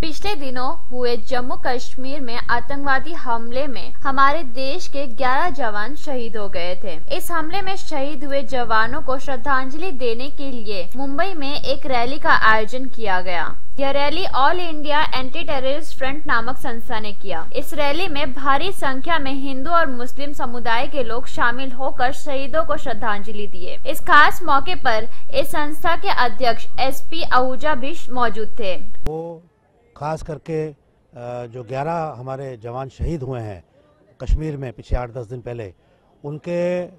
पिछले दिनों हुए जम्मू कश्मीर में आतंकवादी हमले में हमारे देश के 11 जवान शहीद हो गए थे। इस हमले में शहीद हुए जवानों को श्रद्धांजलि देने के लिए मुंबई में एक रैली का आयोजन किया गया। यह rally all India anti terrorist front नामक संस्था ने किया। इस रैली में भारी संख्या में हिंदू और मुस्लिम समुदाय के लोग शामिल होकर शहीदों को श्रद्धांजलि दिए। इस खास मौके पर इस संस्था के अध्यक्ष SP आहूजा भी मौजूद थे। वो खास करके जो 11 हमारे जवान शहीद हुए हैं कश्मीर में पिछले 8-10 दिन पहले, उनके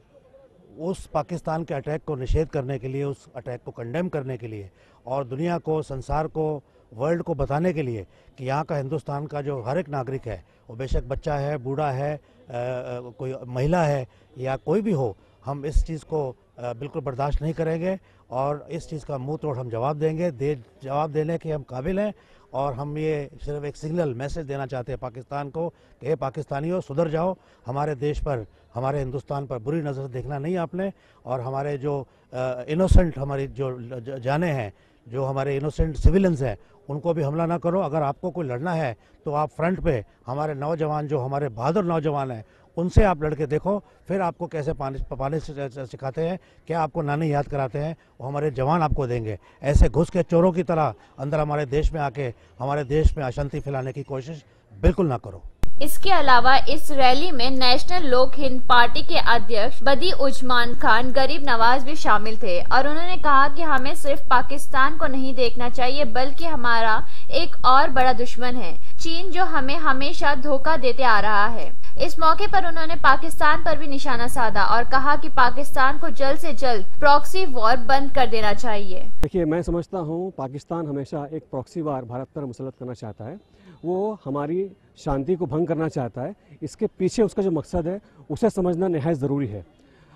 उस पाकिस्तान के अटैक को निषेध करने के लिए, उस अटैक को कंडेम करने के लिए और दुनिया को, संसार को, वर्ल्ड को बताने के लिए कि यहाँ का, हिंदुस्तान का जो हर एक नागरिक है, वो बेशक बच्चा है, बूढ़ा है, कोई महिला है या कोई भी हो, हम इस चीज़ को बिल्कुल बर्दाश्त नहीं करेंगे और इस चीज़ का मुंह तोड़ हम जवाब देंगे। जवाब देने के हम काबिल हैं और हम ये सिर्फ एक सिग्नल मैसेज देना चाहते हैं पाकिस्तान को कि हे पाकिस्तानियों, सुधर जाओ, हमारे देश पर, हमारे हिंदुस्तान पर बुरी नज़र देखना नहीं आपने, और हमारे जो इनोसेंट, हमारी जो जाने हैं, जो हमारे इनोसेंट सिविलियंस हैं, उनको भी हमला ना करो। अगर आपको कोई लड़ना है तो आप फ्रंट पे हमारे नौजवान, जो हमारे बहादुर नौजवान हैं, उनसे आप लड़के देखो, फिर आपको कैसे पानी सिखाते हैं, क्या आपको नानी याद कराते हैं, वो हमारे जवान आपको देंगे। ऐसे घुस के चोरों की तरह अंदर हमारे देश में आके हमारे देश में अशांति फैलाने की कोशिश बिल्कुल ना करो। इसके अलावा इस रैली में नेशनल लोक हिंद पार्टी के अध्यक्ष बदी-उज-मान खान गरीब नवाज भी शामिल थे और उन्होंने कहा कि हमें सिर्फ पाकिस्तान को नहीं देखना चाहिए, बल्कि हमारा एक और बड़ा दुश्मन है, चीन, जो हमें हमेशा धोखा देते आ रहा है। इस मौके पर उन्होंने पाकिस्तान पर भी निशाना साधा और कहा कि पाकिस्तान को जल्द से जल्द प्रॉक्सी वॉर बंद कर देना चाहिए। देखिए, मैं समझता हूँ पाकिस्तान हमेशा एक प्रॉक्सी वार भारत पर मुसल्लत करना चाहता है। वो हमारी शांति को भंग करना चाहता है। इसके पीछे उसका जो मकसद है उसे समझना निहायत ज़रूरी है।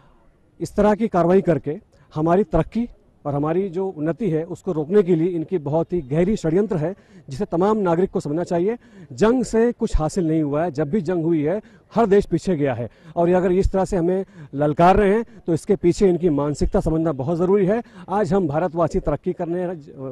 इस तरह की कार्रवाई करके हमारी तरक्की और हमारी जो उन्नति है उसको रोकने के लिए इनकी बहुत ही गहरी षड्यंत्र है, जिसे तमाम नागरिक को समझना चाहिए। जंग से कुछ हासिल नहीं हुआ है। जब भी जंग हुई है हर देश पीछे गया है, और अगर इस तरह से हमें ललकार रहे हैं तो इसके पीछे इनकी मानसिकता समझना बहुत ज़रूरी है। आज हम भारतवासी तरक्की करने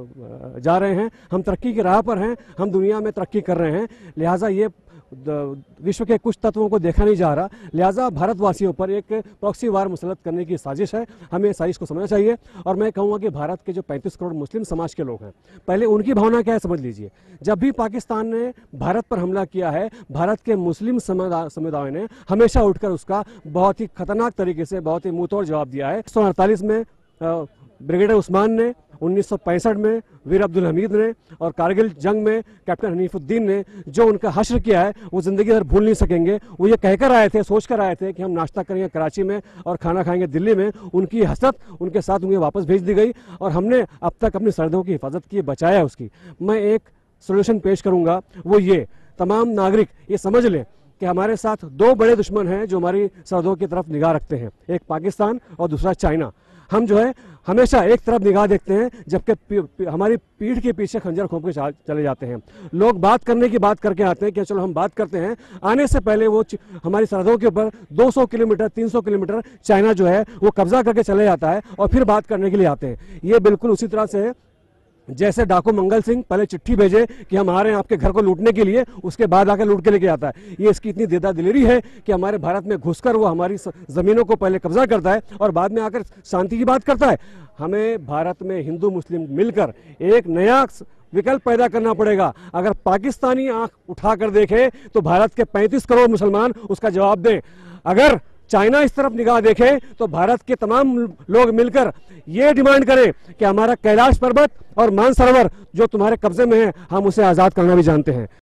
जा रहे हैं, हम तरक्की की राह पर हैं, हम दुनिया में तरक्की कर रहे हैं। लिहाजा ये विश्व के कुछ तत्वों को देखा नहीं जा रहा, लिहाजा भारतवासियों पर एक प्रॉक्सी वार मुसल्लत करने की साजिश है। हमें इस साजिश को समझना चाहिए। और मैं कहूँगा कि भारत के जो 35 करोड़ मुस्लिम समाज के लोग हैं, पहले उनकी भावना क्या है समझ लीजिए। जब भी पाकिस्तान ने भारत पर हमला किया है, भारत के मुस्लिम समुदाय ने हमेशा उठकर उसका बहुत ही खतरनाक तरीके से, बहुत ही मुंहतोड़ जवाब दिया है। 1948 में ब्रिगेडियर उस्मान ने, 1965 में वीर अब्दुल हमीद ने, और कारगिल जंग में कैप्टन हनीफुद्दीन ने जो उनका हश्र किया है वो ज़िंदगी भर भूल नहीं सकेंगे। वो ये कहकर आए थे, सोच कर आए थे कि हम नाश्ता करेंगे कराची में और खाना खाएंगे दिल्ली में। उनकी हसरत उनके साथ उन्हें वापस भेज दी गई और हमने अब तक अपनी सरहदों की हिफाजत की, बचाया उसकी। मैं एक सोल्यूशन पेश करूँगा, वो ये, तमाम नागरिक ये समझ लें कि हमारे साथ दो बड़े दुश्मन हैं जो हमारी सरहदों की तरफ निगाह रखते हैं, एक पाकिस्तान और दूसरा चाइना। हम जो है हमेशा एक तरफ निगाह देखते हैं, जबकि हमारी पीठ के पीछे खंजर घोंप के चले जाते हैं। लोग बात करने की बात करके आते हैं कि चलो हम बात करते हैं, आने से पहले वो हमारी सरहदों के ऊपर 200 किलोमीटर 300 किलोमीटर चाइना जो है वो कब्जा करके चले जाता है और फिर बात करने के लिए आते हैं। ये बिल्कुल उसी तरह से है जैसे डाकू मंगल सिंह पहले चिट्ठी भेजे कि हम आ रहे हैं आपके घर को लूटने के लिए, उसके बाद आकर लूट के लेके आता है। ये इसकी इतनी देदा दिलेरी है कि हमारे भारत में घुसकर वो हमारी ज़मीनों को पहले कब्जा करता है और बाद में आकर शांति की बात करता है। हमें भारत में हिंदू मुस्लिम मिलकर एक नया विकल्प पैदा करना पड़ेगा। अगर पाकिस्तानी आंख उठाकर देखे तो भारत के 35 करोड़ मुसलमान उसका जवाब दें। अगर चाइना इस तरफ निगाह देखे तो भारत के तमाम लोग मिलकर ये डिमांड करें कि हमारा कैलाश पर्वत और मानसरोवर जो तुम्हारे कब्जे में है, हम उसे आज़ाद करना भी जानते हैं।